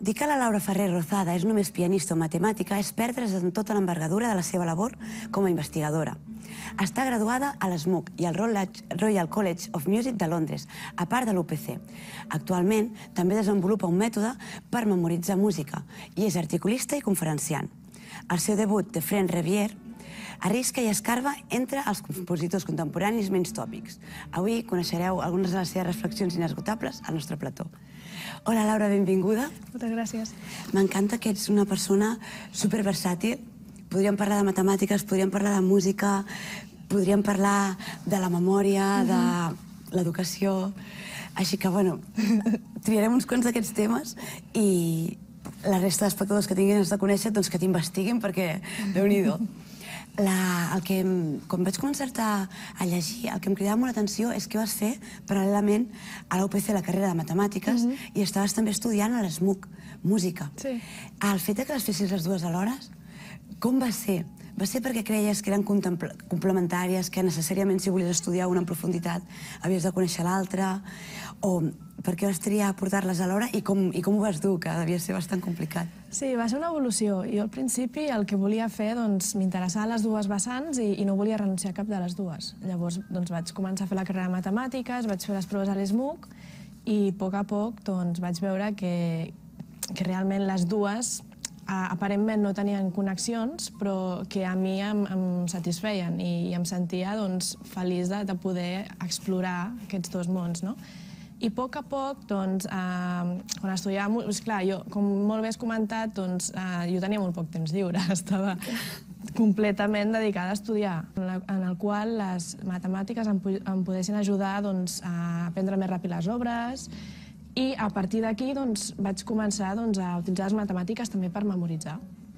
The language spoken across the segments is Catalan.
Dir que la Laura Ferrer Rozada és només pianista o matemàtica és perdre's en tota l'envergadura de la seva labor com a investigadora. Està graduada a l'SMUC i al Royal College of Music de Londres, a part de l'UPC. Actualment també desenvolupa un mètode per memoritzar música i és articulista i conferenciant. El seu debut, The Friend Revier, arrisca i escarba entre els compositors contemporanis menys tòpics. Avui coneixereu algunes de les seves reflexions inesgotables al nostre plató. Hola, Laura, benvinguda. Moltes gràcies. M'encanta que ets una persona superversàtil. Podríem parlar de matemàtiques, podríem parlar de música, podríem parlar de la memòria, de l'educació. Així que, bueno, triarem uns quants d'aquests temes i la resta d'espectadors que tinguin de conèixer, doncs que t'investiguin, perquè Déu-n'hi-do. Quan vaig començar-te a llegir, el que em cridava molt l'atenció és que vas fer paral·lelament a la UPC la carrera de matemàtiques i estaves també estudiant a l'SMUC, música. El fet que les fessis les dues alhora, com va ser? Va ser perquè creies que eren complementàries, que necessàriament si volies estudiar una en profunditat havies de conèixer l'altra? O per què vas triar portar-les alhora i com ho vas dur, que devia ser bastant complicat? Sí, va ser una evolució. Jo al principi el que volia fer, doncs, m'interessaven les dues vessants i no volia renunciar a cap de les dues. Llavors vaig començar a fer la carrera de matemàtiques, vaig fer les proves a l'SMUC i a poc vaig veure que realment les dues aparentment no tenien connexions, però que a mi em satisfeien i em sentia feliç de poder explorar aquests dos mons. I a poc, quan estudiava... Esclar, com molt bé has comentat, jo tenia molt poc temps lliure, estava completament dedicada a estudiar, en el qual les matemàtiques em poguessin ajudar a aprendre més ràpid les obres, i a partir d'aquí vaig començar a utilitzar les matemàtiques també per memoritzar.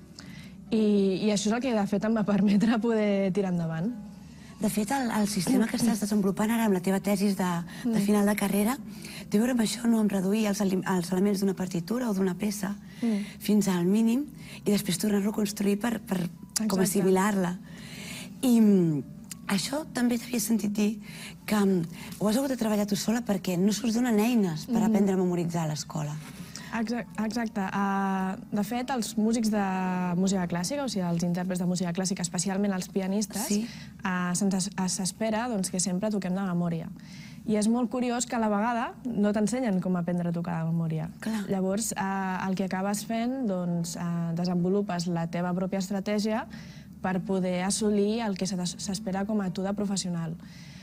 I això és el que de fet em va permetre poder tirar endavant. De fet, el sistema que estàs desenvolupant ara amb la teva tesi de final de carrera té a veure amb això, amb reduir els elements d'una partitura o d'una peça fins al mínim i després tornar-lo a construir per com assimilar-la. I això també t'havia sentit dir que ho has hagut de treballar tu sola perquè no s'us donen eines per aprendre a memoritzar a l'escola. Exacte. De fet, els músics de música clàssica, o sigui, els intèrprets de música clàssica, especialment els pianistes, s'espera que sempre toquem de memòria. I és molt curiós que a la vegada no t'ensenyen com aprendre a tocar de memòria. Llavors, el que acabes fent, desenvolupes la teva pròpia estratègia per poder assolir el que s'espera com a tu de professional.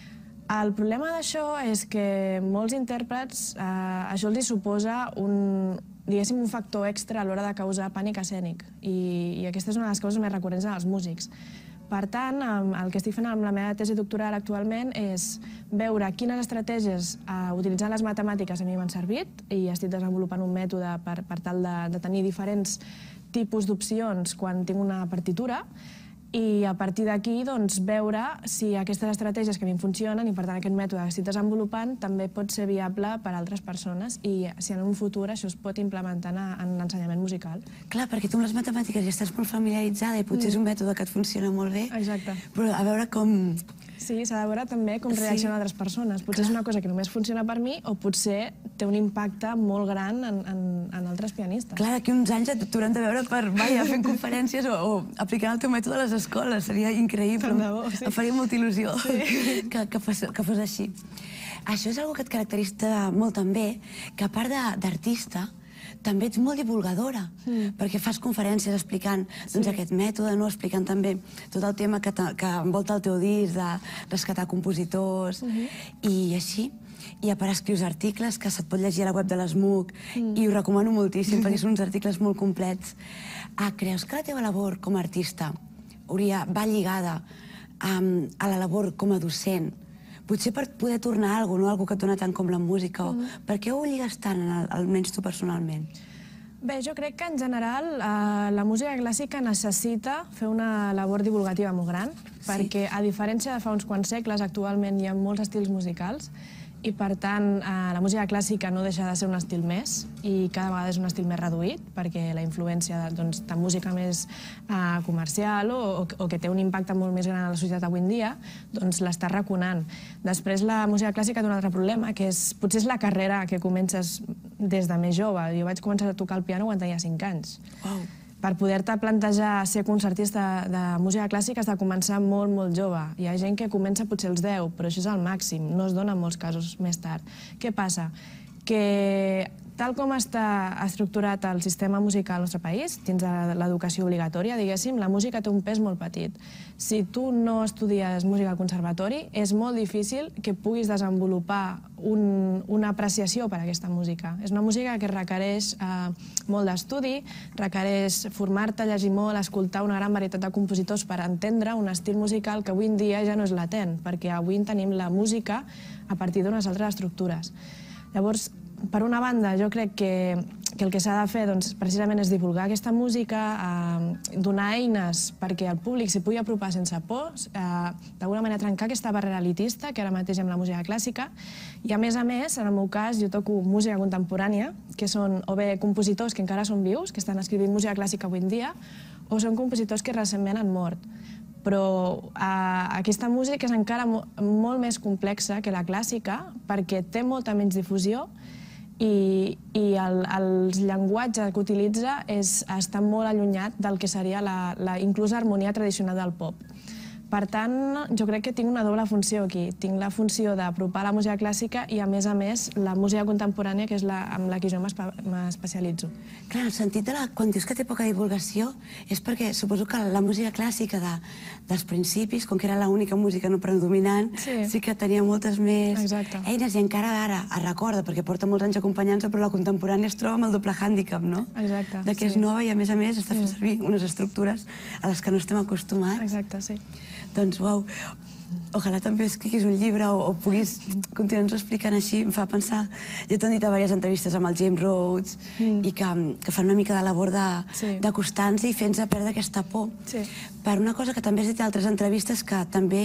El problema d'això és que molts intèrprets, això els suposa un factor extra a l'hora de causar pànic escènic, i aquesta és una de les causes més recurrents en els músics. Per tant, el que estic fent amb la meva tesi doctoral actualment és veure quines estratègies utilitzant les matemàtiques a mi m'han servit, i estic desenvolupant un mètode per tal de tenir diferents tipus d'opcions quan tinc una partitura, i a partir d'aquí veure si aquestes estratègies que a mi em funcionen i per tant aquest mètode que estic desenvolupant també pot ser viable per a altres persones i si en un futur això es pot implementar en l'ensenyament musical. Clar, perquè tu amb les matemàtiques ja estàs molt familiaritzada i potser és un mètode que et funciona molt bé. Exacte. Però a veure com... Sí, s'ha de veure també com reaccionen altres persones. Potser és una cosa que només funciona per mi o potser té un impacte molt gran en altres pianistes. Clar, d'aquí uns anys t'hauran de veure fent conferències o aplicant el teu mètode a les escoles. Seria increïble. Em faria molta il·lusió que fos així. Això és una cosa que et caracteritza molt també, que a part d'artista, també ets molt divulgadora, perquè fas conferències explicant aquest mètode, explicant també tot el tema que envolta el teu disc, de rescatar compositors i així. I a part escrius articles que se't pot llegir a la web de l'SMUC i ho recomano moltíssim perquè són uns articles molt complets. Creus que la teva labor com a artista va lligada a la labor com a docent? Potser per poder tornar a alguna cosa que et dona tant com la música. Per què ho lligues tant, almenys tu personalment? Bé, jo crec que en general la música clàssica necessita fer una labor divulgativa molt gran, perquè a diferència de fa uns quants segles, actualment hi ha molts estils musicals i per tant la música clàssica no deixa de ser un estil més i cada vegada és un estil més reduït perquè la influència de música més comercial o que té un impacte molt més gran a la societat avui en dia, doncs l'està raconant. Després la música clàssica té un altre problema, que potser és la carrera que comences des de més jove. Jo vaig començar a tocar el piano quan tenia 5 anys. Per poder-te plantejar ser concertista de música clàssica has de començar molt, molt jove. Hi ha gent que comença potser als 10, però això és el màxim, no es dona en molts casos més tard. Què passa? Que tal com està estructurat el sistema musical al nostre país, dins de l'educació obligatòria, diguéssim, la música té un pes molt petit. Si tu no estudies música al conservatori, és molt difícil que puguis desenvolupar una apreciació per a aquesta música. És una música que requereix molt d'estudi, requereix formar-te, llegir molt, escoltar una gran varietat de compositors per entendre un estil musical que avui en dia ja no és latent, perquè avui tenim la música a partir d'unes altres estructures. Llavors, per una banda, jo crec que el que s'ha de fer precisament és divulgar aquesta música, donar eines perquè el públic s'hi pugui apropar sense por, d'alguna manera trencar aquesta barrera elitista que ara mateix amb la música clàssica, i a més, en el meu cas, jo toco música contemporània, que són o bé compositors que encara són vius, que estan escrivint música clàssica avui en dia, o són compositors que recentment han mort. Però aquesta música és encara molt més complexa que la clàssica perquè té molta menys difusió i el llenguatge que utilitza està molt allunyat del que seria inclús l'harmonia tradicional del pop. Per tant, jo crec que tinc una doble funció aquí. Tinc la funció d'apropar la música clàssica i, a més, la música contemporània, que és amb la que jo m'especialitzo. Clar, el sentit de quan dius que té poca divulgació és perquè suposo que la música clàssica dels principis, com que era l'única música no predominant, sí que tenia moltes més eines i encara ara es recorda, perquè porta molts anys acompanyant-se, però la contemporània es troba amb el doble hàndicap, no? Exacte. Que és nova i, a més, està fent servir unes estructures a les que no estem acostumats. Exacte, sí. Doncs, uau, ojalà també escriguis un llibre o puguis continuar-nos explicant així. Em fa pensar, jo t'he dit a diverses entrevistes amb el James Rhodes i que fan una mica de labor d'acostar-nos i fer-nos perdre aquesta por. Per una cosa que també has dit a altres entrevistes, que també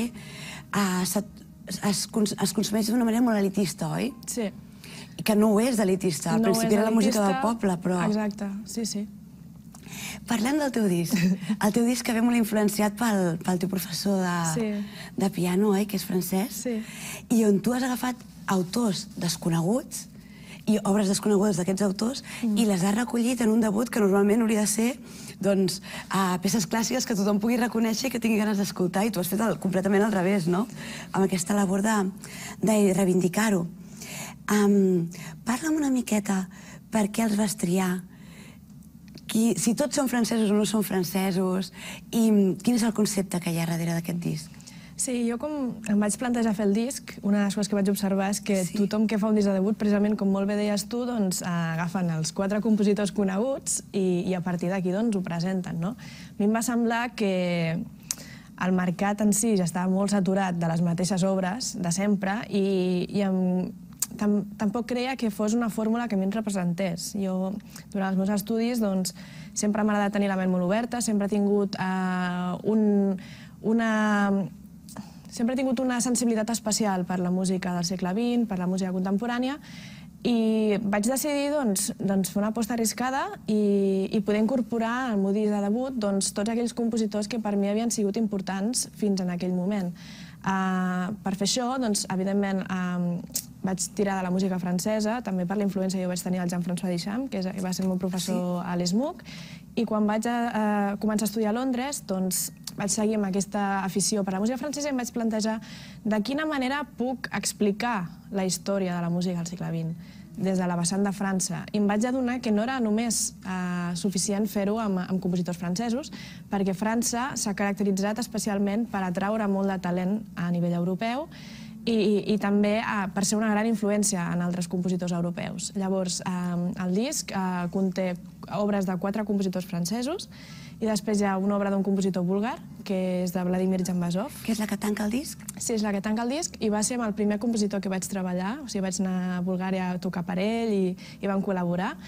es consumeix d'una manera molt elitista, oi? Sí. I que no ho és elitista. Al principi era la música del poble, però... Exacte, sí, sí. Parlem del teu disc. El teu disc que ve molt influenciat pel teu professor de piano, que és francès, i on tu has agafat autors desconeguts i obres desconegudes d'aquests autors i les has recollit en un debut que normalment hauria de ser peces clàssiques que tothom pugui reconèixer i que tingui ganes d'escoltar, i tu has fet completament al revés, no? Amb aquesta labor de reivindicar-ho. Parla'm una miqueta per què els vas triar, si tots són francesos o no són francesos, i quin és el concepte que hi ha darrere d'aquest disc? Sí, jo com em vaig plantejar fer el disc, una de les coses que vaig observar és que tothom que fa un disc de debut, precisament com molt bé deies tu, agafen els 4 compositors coneguts i a partir d'aquí ho presenten. A mi em va semblar que el mercat en si ja estava molt saturat de les mateixes obres de sempre i tampoc creia que fos una fórmula que a mi em representés. Jo, durant els meus estudis, sempre m'ha agradat tenir la ment molt oberta, sempre he tingut una sensibilitat especial per la música del segle XX, per la música contemporània, i vaig decidir fer una aposta arriscada i poder incorporar al meu disc de debut tots aquells compositors que per mi havien sigut importants fins en aquell moment. Per fer això, evidentment, vaig tirar de la música francesa, també per la influència que jo vaig tenir al Jean-François Duchamp, que va ser el meu professor a l'ESMUC, i quan vaig començar a estudiar a Londres, vaig seguir amb aquesta afició per la música francesa i em vaig plantejar de quina manera puc explicar la història de la música al segle XX des de la vessant de França. I em vaig adonar que no era només suficient fer-ho amb compositors francesos, perquè França s'ha caracteritzat especialment per atraure molt de talent a nivell europeu i també per ser una gran influència en altres compositors europeus. Llavors, el disc conté obres de 4 compositors francesos i després hi ha una obra d'un compositor búlgar, que és de Vladimir Jambasov. Que és la que tanca el disc? Sí, és la que tanca el disc i va ser amb el primer compositor que vaig treballar. O sigui, vaig anar a Bulgària a tocar per ell i vam col·laborar.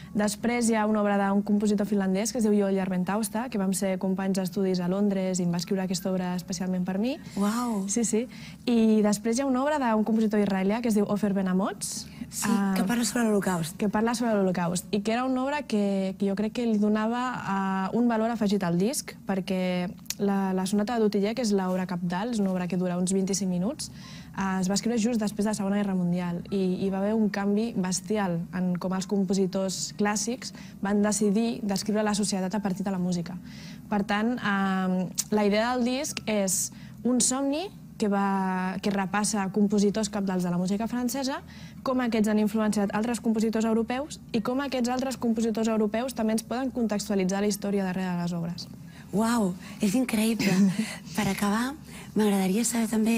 Després hi ha una obra d'un compositor finlandès que es diu Joel Järventausta, que vam ser companys d'estudis a Londres i em va escriure aquesta obra especialment per mi. Uau! Sí, sí. I després hi ha una obra d'un compositor israelià que es diu Ofer Ben-Amots. Sí, que parla sobre l'Holocaust. Que parla sobre l'Holocaust. I que era una obra que jo crec que li donava un valor afegit al disc, perquè la sonata de Dutillé, que és l'obra cabdal, és una obra que dura uns 25 minuts, es va escriure just després de la Segona Guerra Mundial i hi va haver un canvi bestial en com els compositors clàssics van decidir descriure la societat a partir de la música. Per tant, la idea del disc és un somni que repassa compositors cabdals de la música francesa, com aquests han influenciat altres compositors europeus i com aquests altres compositors europeus també ens poden contextualitzar la història darrere de les obres. Uau, és increïble. Per acabar, m'agradaria saber també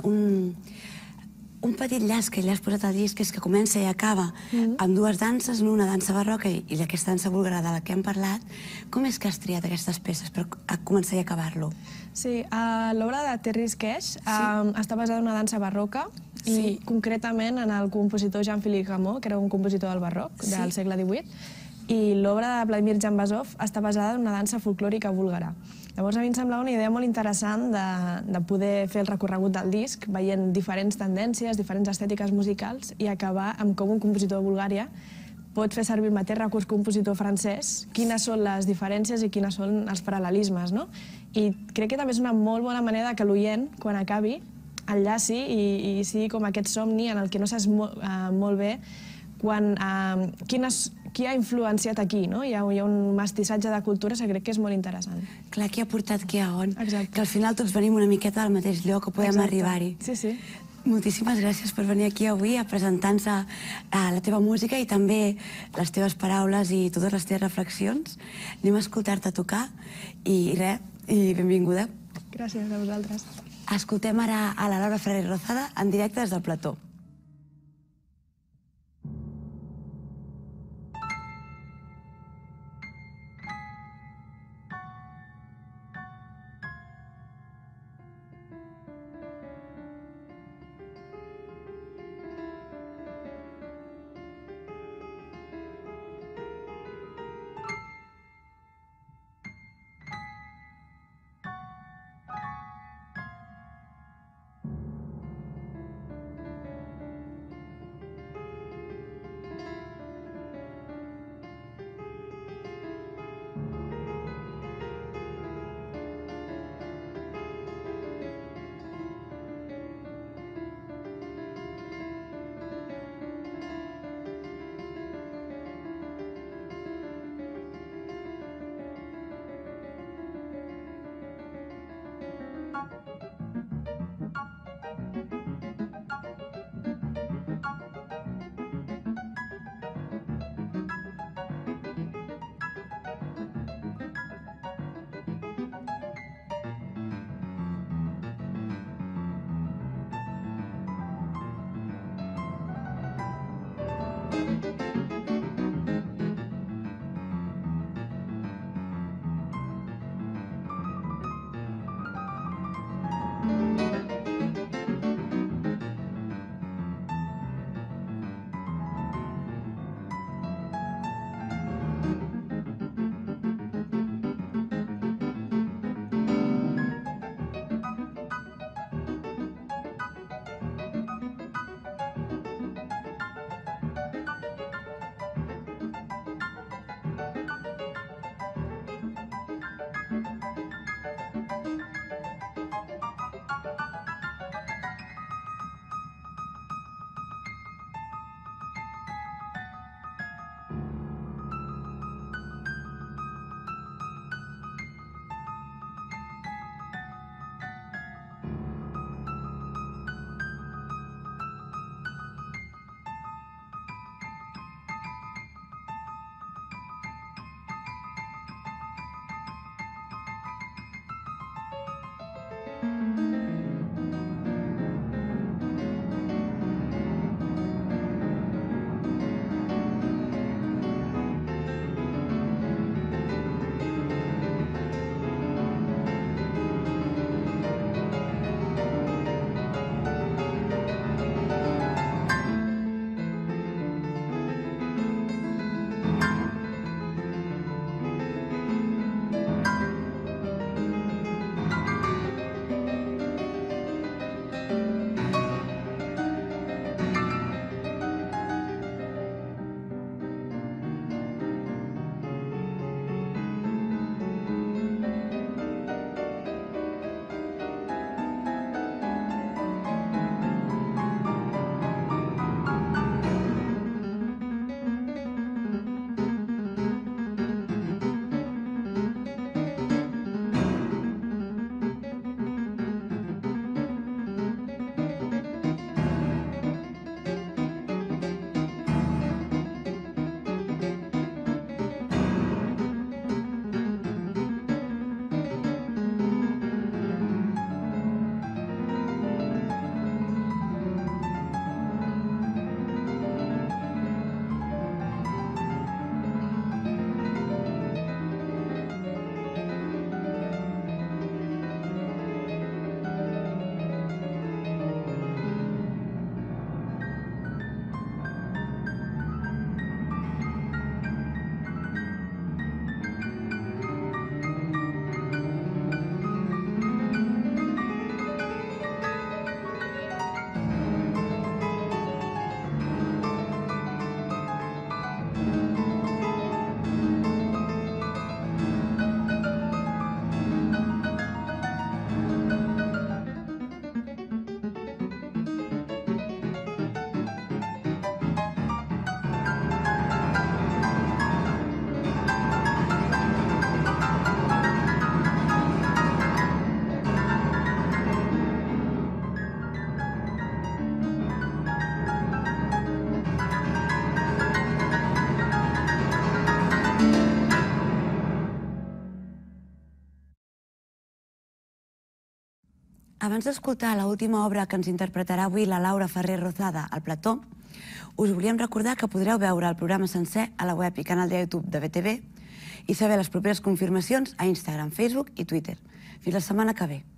un petit llaç que li has posat al disc, és que comença i acaba amb dues danses, una dansa barroca i aquesta dansa búlgara de la que hem parlat. Com és que has triat aquestes peces per començar i acabar-lo? Sí, l'obra de Terry Sketch està basada en una dansa barroca i concretament en el compositor Jean-Philippe Rameau, que era un compositor del barroc del segle XVIII, i l'obra de Vladimir Jambasov està basada en una dansa folclòrica búlgara. Llavors a mi em semblava una idea molt interessant de poder fer el recorregut del disc veient diferents tendències, diferents estètiques musicals i acabar amb com un compositor de Bulgària pot fer servir el mateix recurs que un compositor francès, quines són les diferències i quines són els paral·lelismes, no? I crec que també és una molt bona manera que l'oient, quan acabi, enllaci i sigui com aquest somni en el que no saps molt bé qui ha influenciat aquí, no? Hi ha un mestissatge de cultures que crec que és molt interessant. Clar, qui ha portat qui a on. Exacte. Que al final tots venim una miqueta al mateix lloc, o podem arribar-hi. Sí, sí. Moltíssimes gràcies per venir aquí avui a presentar-nos la teva música i també les teves paraules i totes les teves reflexions. Anem a escoltar-te tocar i res, i benvinguda. Gràcies a vosaltres. Escoltem ara a la Laura Ferrer Rozada en directe des del plató. abans d'escoltar l'última obra que ens interpretarà avui la Laura Ferrer Rozada, el Plató, us volíem recordar que podreu veure el programa sencer a la web i canal de YouTube de BTV i saber les properes confirmacions a Instagram, Facebook i Twitter. Fins la setmana que ve.